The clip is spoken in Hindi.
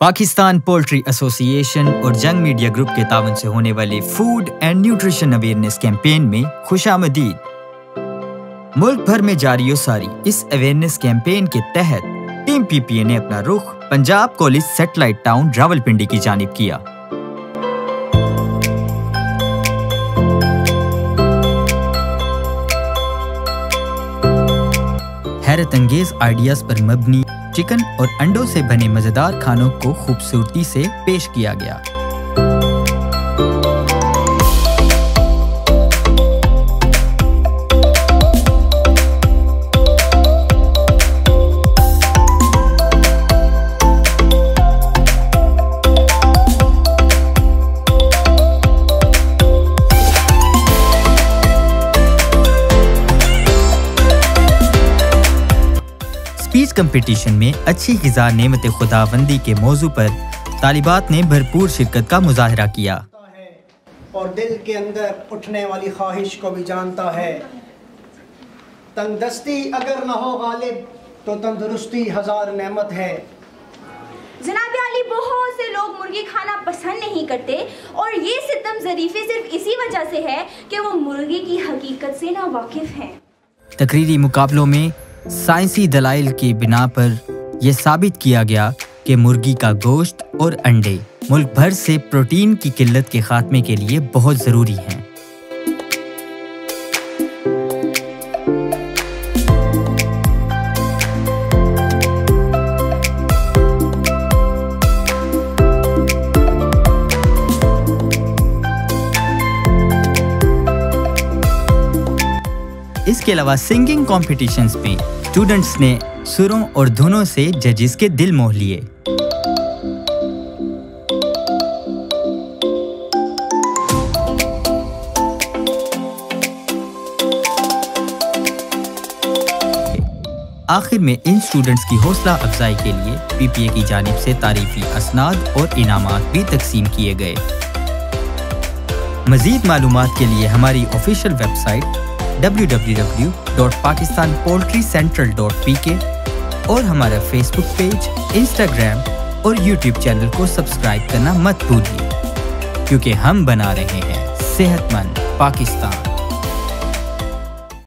पाकिस्तान पोल्ट्री एसोसिएशन और जंग मीडिया ग्रुप के तावन से होने वाले food and nutrition awareness campaign में खुशामदीद। मुल्क भर में जारी सारी इस अवेयरनेस कैंपेन के तहत टीम पीपीए ने अपना रुख Punjab college satellite town Rawalpindi की जानिब किया। हैरत अंगेज आइडियाज पर मबनी चिकन और अंडों से बने मजेदार खानों को खूबसूरती से पेश किया गया। स्पीच कंपटीशन में अच्छी ग़िज़ा नेमत खुदाबंदी के मौजू पर तालिबात ने भरपूर शिरकत का मुजाहरा किया और दिल के अंदर उठने वाली ख्वाहिश को भी जानता है। तंगदस्ती अगर न हो गालिब तो तंदुरुस्ती हजार नेमत है। जनाब आली, बहुत से लोग मुर्गी खाना पसंद नहीं करते और ये सितम ज़रीफ़े सिर्फ इसी वजह से है कि वो मुर्गी की हकीकत से ना वाकिफ हैं। तकरीरी मुकाबलों में साइंसी दलाइल की बिना पर यह साबित किया गया कि मुर्गी का गोश्त और अंडे मुल्क भर से प्रोटीन की किल्लत के खात्मे के लिए बहुत ज़रूरी हैं। इसके अलावा सिंगिंग कॉम्पिटिशन्स में स्टूडेंट्स ने सुरों और धुनों से जजेस के दिल मोह लिए। आखिर में इन स्टूडेंट्स की हौसला अफजाई के लिए पीपीए की जानिब से तारीफी असनाद और इनामात भी तकसीम किए गए। मज़ीद मालूमात के लिए हमारी ऑफिशियल वेबसाइट www.pakistanpoultrycentral.pk और हमारा फेसबुक पेज, इंस्टाग्राम और यूट्यूब चैनल को सब्सक्राइब करना मत भूलिए, क्योंकि हम बना रहे हैं सेहतमंद पाकिस्तान।